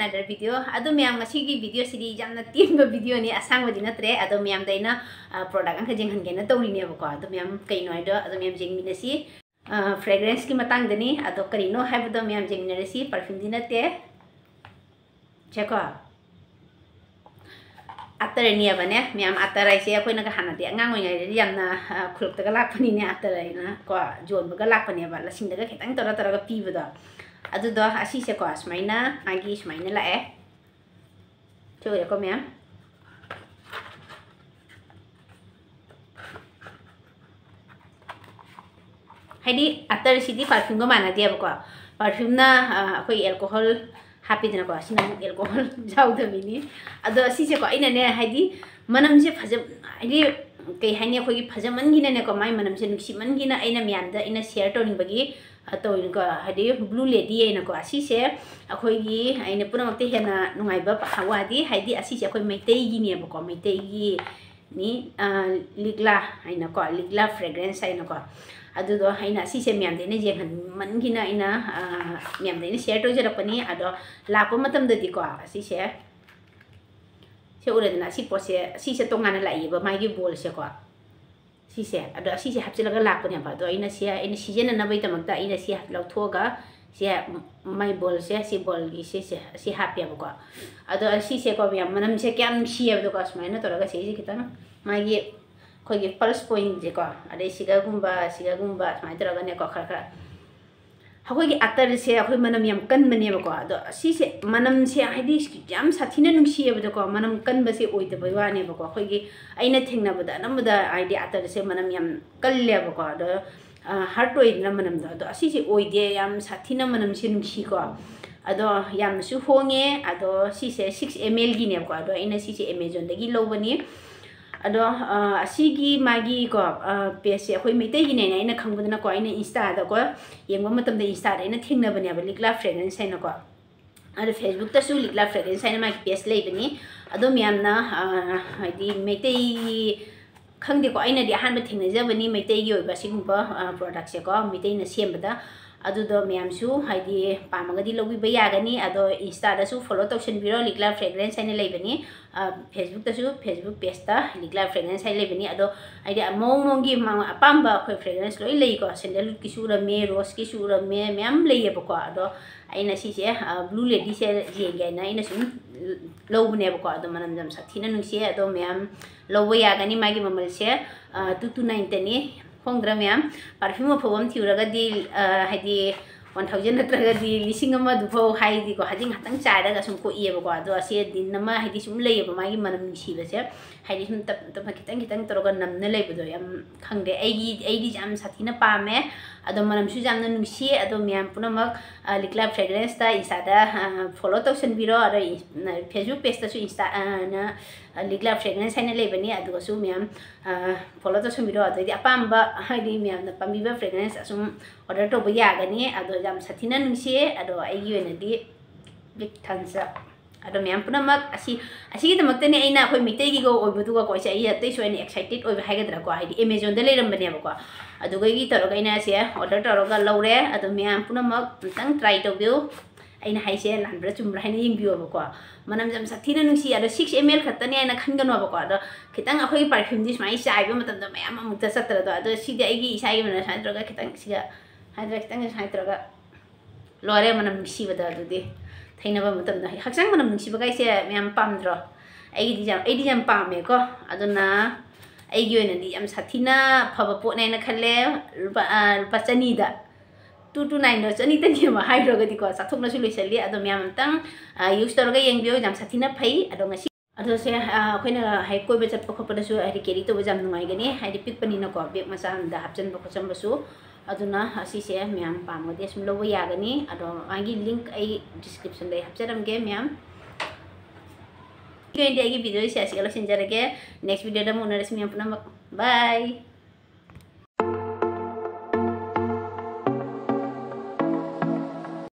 मानदर video अदो मैम ngasi video सिरी जामना तीनबा वीडियो नि असंग बदि नत्रे अदो मैम दैना प्रोडक्ट अंक जेंग हनगेना तौरिने बको अदो मैम कइनो आइदो अदो मैम जेंग मिनसी फ्रेग्रेंस की मतंग दनी अदो करिनो हाइबदो मैम जेंग मिनसी परफ्यूम दि नते चेको अतर नि बने मैम अतर आइसे अखोइना का हानादि अंगांग ओइनाइ यामना खुलुक्तगा लाखपनिने अतर आइना को जोनबगा लाखपने बा लसिंगदगा खितंग तोरा तोरागा पीबदो अदुदो असीसे को स्माइना मागी स्माइना लाए चोरे को मैम हाइदी अतर सिदी परफ्यूम को माना दिया बको परफ्यूम ना कोई अल्कोहल हापिदना को सिना अल्कोहल जाउदमिनी अदो असीसे को आइना ने हाइदी मनम से फज हाइदी कई हाइने कोई फजमनगिना ने को माइ मनम से नुक्सिमनगिना आइना म्यामदा आइना शेयर टोनिंग तो इनको हाइदी ब्लू लेडी आइना को असीसे अखोइगी आइना पुनमते हेना नुंगाइबा हावादी हाइदी असीसे अखोइ मैतेगी ने बको मैतेगी नि लिगला आइना को लिगला फ्रेग्रेंस आइना को अदुदो हाइना असीसे म्यामदेने जेहन मनगिना आइना म्यामदेने शेयर टोजरपनी अदो लापो मतमददि को असीसे से उरेदना सी पोसे असीसे तोंगाना लाइबा माइगी बोल से को सीसे अदो असीसे हपचिलगा लापने बा दो आइना सीजन नबै तमकता आइना सी लौथोगा से माइ बोल से बोल गी से हापिया बको अदो असीसे को म्याम मनम से क्याम सियबदो को स्माइना तोरगा से खितन माइगी खोगी पल्स पॉइंट जे को अदे सिगागुम्बा स्माइ तोरगा ने को खरा हकोगी अतर से अखोइ मनम याम कनबने बको अदो असीसे मनम से हाइदी याम साथिना नुंसियबदो को मनम कनबसे ओइदबय वाने बको खोगी आइना थेंगनाबदा नमदा आइडी अतर से मनम याम कल्ले बको अदो हार्ट ओइदना मनम दो असीसे ओइदे याम साथिना मनम से नुंसि को अदो याम सु होंगे अदो सीसे 6 ml गिने बको अदो आइना सीसे अमेजन दगी लौबनी अदो असीगी मागी को पेज अखोइ मैतै गिने आइना खंगबदना को आइना इंस्टा दा को येंगबा मतम दे इंस्टा आइना थेंगनबने अब लिगला फ्रेग्रेंस आइना को अदो फेसबुक तसु लिगला फ्रेग्रेंस आइना मागी पेज लेबनी अदो म्यामना हाइदी मैतै खंगदे को आइना दि अहानबा थेंगनजबनी मैतै गी ओइबा सिगुम्बा प्रोडक्ट से को मैतैना सेमबदा अदुदो म्यामसु हाइदी पामगदी लौबिबा यागनी अदो इंस्टा दसु फॉलो तौसनबिरो लिगला फ्रेग्रेंस आइना लेबनी फेसबुक तसु फेसबुक पेज ता लिगला फ्रेग्रेंस आइ लेबनी अदो आइदी मोंगी अपाम्बा अखोइ फ्रेग्रेंस लोइ लेइको सैंडल की सुरमे रोज की सुरमे म्याम लेयबको अदो आइना सिसे ब्लू लेडी से जेंगैना आइना सुम लौबनेबको अदो मनम जम साथिना नुंसिए अदो म्याम लौबा यागनी मागी ममल से 2299 तनी होंग्रा मैम परफ्यूम अफबम थिउरगदी हाइदी 1000 नत्रगदी लिसिंग अमा दुफो हाइदी को हाजिंग हतंग चारगा सुम को इयबको अदो असे दिन नमा हाइदी सुम लेयब मागी मनम निसिबसे हाइदी सुम तप खितंग खितंग तरोगा नमने लेबदो याम खंगदे एगी जाम साथिना पामे अदो मनम सु जामना नुसि अदो मैम पुनमक लिगला फ्रेग्रेंस ता इंस्टा फॉलो तौसनबिरो अदो फेसबुक पेज तसु इंस्टा ना लिगला फ्रेग्रेंस हाइना लेबनी अदो सु मैम फॉलो तौसनबिरो अदो अपाम्बा हाइदी मैम ना पामिबा फ्रेग्रेंस असुम ऑर्डर तोबा यागनी अदो जाम साथिना नुसि अदो आइगी ओइनादि बिग थम्स अप अदो मैम पुनमक असीगी दमक्तने आइना अखोइ मितैगी गो ओइबदुगा को से आइ अतै सोइन एक्साइटेड ओइबा हाइगदरा को हाइदी अमेजन दा लेरमबनेबको अदुगैगी तरोगा इना से ऑर्डर तरोगा लौरे अदो मैम पुनमक तंग ट्राई तोबियो आइना हाइसे लानब्रा चुमब्रा हाइना यिंबियोबको मनम जम साथिना नुंसि अदो 6 ml खतने आइना खनगनोबको अदो खितंग अखोइ परफ्यूम दि स्माइ चाइबो मतमदा मैम अमुक्ता सत्रदो अदो सिदि आइगी इसाइगी मन साइत्रगा खितंग सिगा हाइद्रा खितंग साइत्रगा लोरे मनम नुंसिबदा अदुदि थैनबा मतमदा हक्चंग मनम नुंसिबगाइसे मैम पामद्रो आइगी जाम पामेको अदुना आइगी ओइनादि याम साथिना फबा पोटनाइना खल्ले रुपा चनीदा 229 नो चनी तनी मा हाइरोगदि को साथुकनासु लइसलि अदो म्याम तंग यूज तोरगा येंबियो जाम साथिना फै अदो ngasi अदो से अखोइना हाइ कोइबा चटप खपदसु हाइ केरी तो जाम नुंगाइगनी हाइ पिकपनिना को बेग मचा हमदा हापचन बखचमबसु अदुना असीसे म्याम पामगदि सम लोबो यागनी अदो आगी लिंक आई डिस्क्रिप्शन दे हापचरमगे म्याम वीडियो वीडियो से आसी गलो सिंजरगे नेक्स्ट वीडियो दा मुनरस म्याम पुनम बाय।